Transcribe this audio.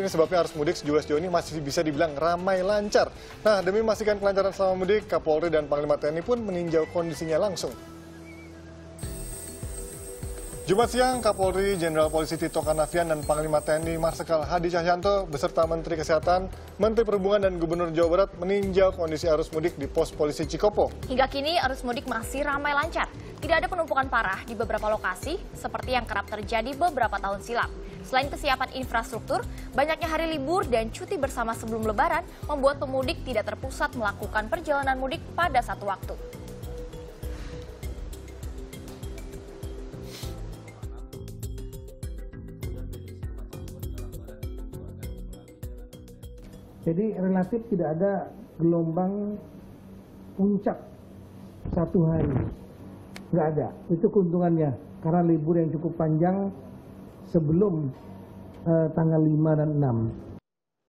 ini sebabnya arus mudik sejauh ini masih bisa dibilang ramai lancar. Nah, demi memastikan kelancaran selama mudik, Kapolri dan Panglima TNI pun meninjau kondisinya langsung. Jumat siang, Kapolri Jenderal Polisi Tito Karnavian dan Panglima TNI Marsikal Hadi Cahyanto beserta Menteri Kesehatan, Menteri Perhubungan dan Gubernur Jawa Barat meninjau kondisi arus mudik di pos polisi Cikopo. Hingga kini arus mudik masih ramai lancar. Tidak ada penumpukan parah di beberapa lokasi seperti yang kerap terjadi beberapa tahun silam. Selain kesiapan infrastruktur, banyaknya hari libur dan cuti bersama sebelum Lebaran membuat pemudik tidak terpusat melakukan perjalanan mudik pada satu waktu. Jadi relatif tidak ada gelombang puncak satu hari, nggak ada. Itu keuntungannya karena libur yang cukup panjang sebelum tanggal 5 dan 6.